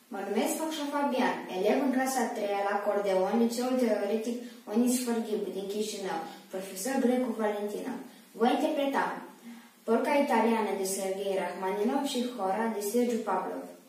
Mă numesc Focșa Fabian, elev în clasa a 3-a la acordeon, Liceul Teoretic Onis Sfărghibu din Chișinău, profesor Grecu Valentina. Voi interpreta polca italiană de Serghei Rachmaninov și Hora de Sergiu Pavlov.